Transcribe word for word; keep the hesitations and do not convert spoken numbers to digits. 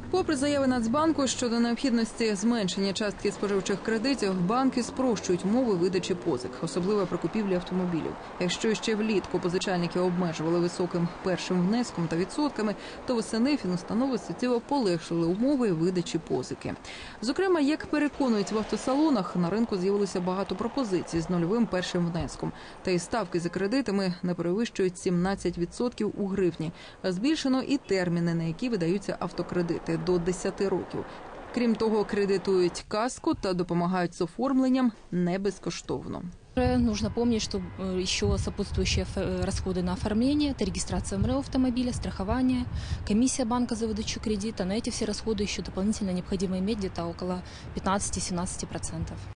Попри заяви Нацбанку щодо необхідності зменшення частки споживчих кредитів, банки спрощують умови видачі позик, особливо при купівлі автомобілів. Якщо ще влітку позичальники обмежували високим першим внеском та відсотками, то восени фінустанови суттєво полегшили умови видачі позики. Зокрема, як переконують в автосалонах, на ринку з'явилося багато пропозицій з нульовим першим внеском. Та й ставки за кредитами не перевищують сімнадцять відсотків у гривні. Збільшено і терміни, на які видаються автокредити – до десяти років. Крім того, кредитують каску та допомагають з оформленням не безкоштовно. Нужно помнить, что еще сопутствующие расходы на оформление, это регистрация МРЭО автомобиля, страхование, комиссия банка за выдачу кредита. На эти все расходы еще дополнительно необходимо иметь где-то около пятнадцати-семнадцати процентов.